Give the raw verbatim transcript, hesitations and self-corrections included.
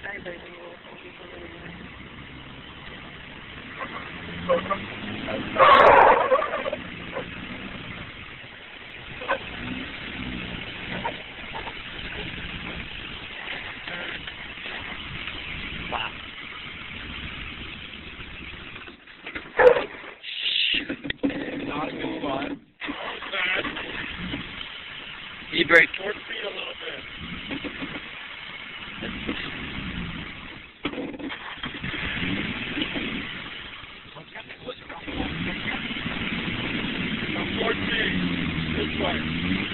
You break Towards feet a little bit. Towards feet. This way.